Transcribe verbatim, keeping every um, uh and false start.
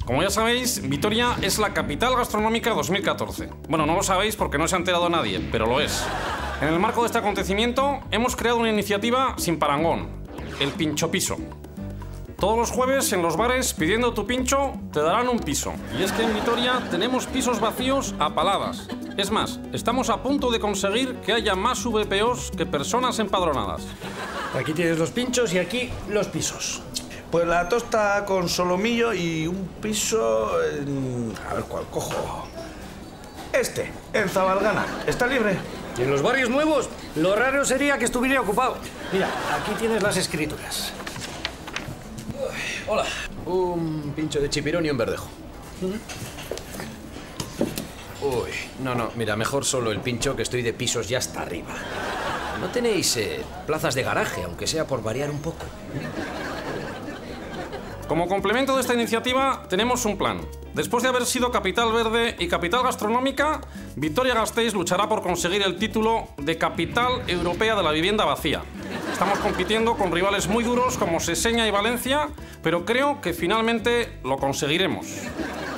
Como ya sabéis, Vitoria es la capital gastronómica dos mil catorce. Bueno, no lo sabéis porque no se ha enterado nadie, pero lo es. En el marco de este acontecimiento, hemos creado una iniciativa sin parangón, el Pincho Piso. Todos los jueves en los bares, pidiendo tu pincho, te darán un piso. Y es que en Vitoria tenemos pisos vacíos a paladas. Es más, estamos a punto de conseguir que haya más V P Os que personas empadronadas. Aquí tienes los pinchos y aquí los pisos. Pues la tosta con solomillo y un piso... En... A ver, ¿cuál cojo? Este, en Zabalgana. ¿Está libre? Y en los barrios nuevos, lo raro sería que estuviera ocupado. Mira, aquí tienes las escrituras. Uy, hola. Un pincho de chipirón y un verdejo. Uy, no, no, mira, mejor solo el pincho, que estoy de pisos ya hasta arriba. ¿No tenéis eh, plazas de garaje, aunque sea por variar un poco? Como complemento de esta iniciativa, tenemos un plan. Después de haber sido capital verde y capital gastronómica, Vitoria-Gasteiz luchará por conseguir el título de capital europea de la vivienda vacía. Estamos compitiendo con rivales muy duros como Seseña y Valencia, pero creo que finalmente lo conseguiremos.